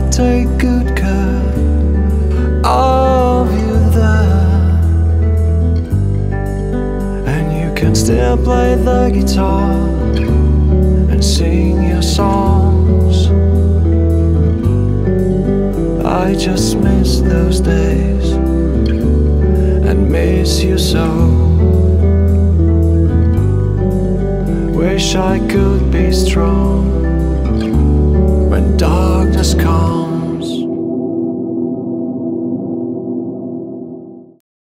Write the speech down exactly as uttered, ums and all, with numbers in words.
take good care of you there, and you can still play the guitar and sing your songs. I just miss those days and miss you so. Wish I could be strong when darkness comes.